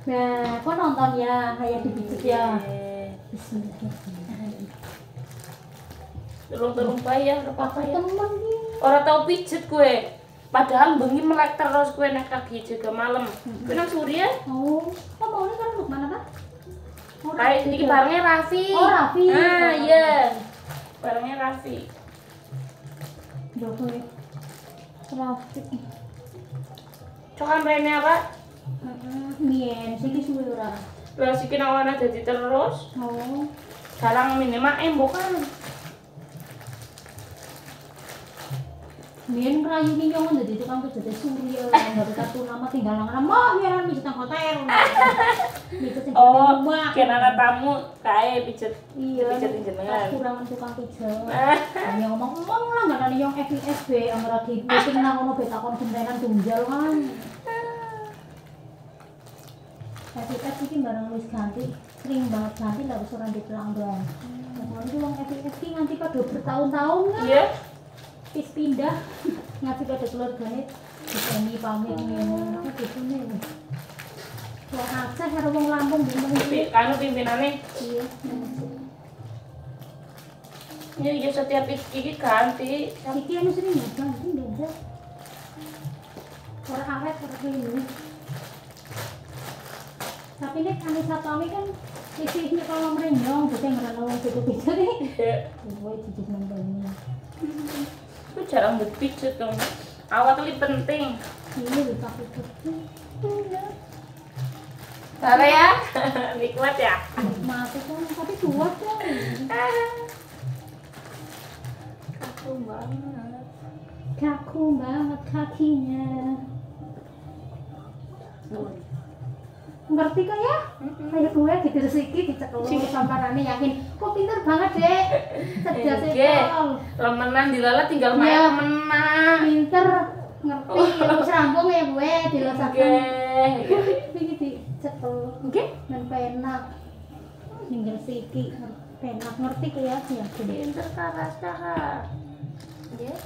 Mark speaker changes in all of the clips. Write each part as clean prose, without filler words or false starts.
Speaker 1: Nah, kok nonton ya, kayak dipijet ya. Bismillahirrahmanirrahim.
Speaker 2: Turun-turun bae ya, ora apa-apa ya.
Speaker 1: Temen nih.
Speaker 2: Ora tau pijet gue. Padahal bengi melek terus gue nek pagi juga malam. Gue nang Surya.
Speaker 1: Oh, kok mau nih kan Lukman apa? Oh,
Speaker 2: Kayak iki barangnya Raffi.
Speaker 1: Oh, Raffi.
Speaker 2: Ah, iya. Barangnya Raffi.
Speaker 1: Yo kowe. Raffi.
Speaker 2: Cokan rene apa?
Speaker 1: Mien, siki suwe ora.
Speaker 2: Lah siki nawana dadi terus.
Speaker 1: Oh.
Speaker 2: Galang minimal bukan.
Speaker 1: Mien rayu ki nyong dadi tukang pijet Surya, enggak kartu nama tinggal nang mau nyeran pijet nang hotel. Pijet sing rumah.
Speaker 2: Kira ana tamu kae pijet.
Speaker 1: Iya,
Speaker 2: Pijet jenengan.
Speaker 1: kurangan tukang pijet. Dia ngomong lah nggak ada yang FISB yang lagi meeting nang ono beta kon gentenan tunggal kan. FIS iki barang wis ganti, sering banget ganti lah wis ora dipelanggan. Nah, itu wong FIS ki nganti pada bertahun-tahun kan.
Speaker 2: Iya.
Speaker 1: Wis pindah nganti pada keluargane diseni pamit ngene aku disune. Wong Aceh karo wong Lampung bingung iki.
Speaker 2: Kanu pimpinane.
Speaker 1: Iya.
Speaker 2: Ya setiap iki ganti.
Speaker 1: Iki anu sering ganti beda. Ora awet ora ini. Tapi nek anu satami kan sisihnya kalau merenyong bisa ngerana wong beda-beda nih. Gue jijik nambahnya.
Speaker 2: Aku jarang berpijet dong. Awak ini penting.
Speaker 1: Iya dipakai kerja.
Speaker 2: Tara ya, nikmat ya.
Speaker 1: Mati kan, tapi kuat kan.
Speaker 2: Kaku banget.
Speaker 1: Kaku banget kakinya. Ngerti kan ya? Kayak gue gitu resiki dicekel samparane yakin. Kok pintar banget, Dek. Cerdas sekali.
Speaker 2: Lemenan dilala tinggal main
Speaker 1: Ya.
Speaker 2: menang.
Speaker 1: Pinter, ngerti. Wis rambung ya gue dilesakan. Iki dicekel.
Speaker 2: Nggih.
Speaker 1: Dan penak. Ninggal siki penak ngerti ku ya ya.
Speaker 2: Pinter karas dah. Nggih.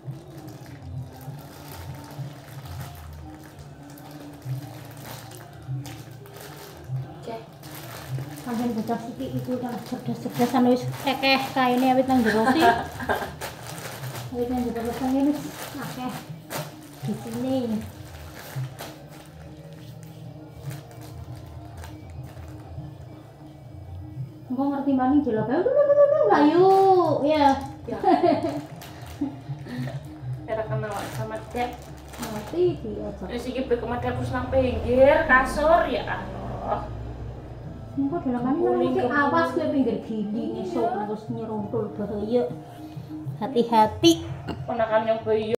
Speaker 1: Sampai bocah siki itu kan cerdas-cerdas anu wis akeh kaine awit nang jero sih. Awit nang jero sing wis akeh di sini. Engko ngerti maning jelok ae layu ya.
Speaker 2: Ya. Era kenal sama Dek.
Speaker 1: Ngerti dia.
Speaker 2: Terus iki berkemah dapur nang pinggir kasur ya Allah.
Speaker 1: Engko dalaman nang awas kowe pinggir gini esuk terus nyeruntul bahaya. Hati-hati.
Speaker 2: Ponakan yang bayi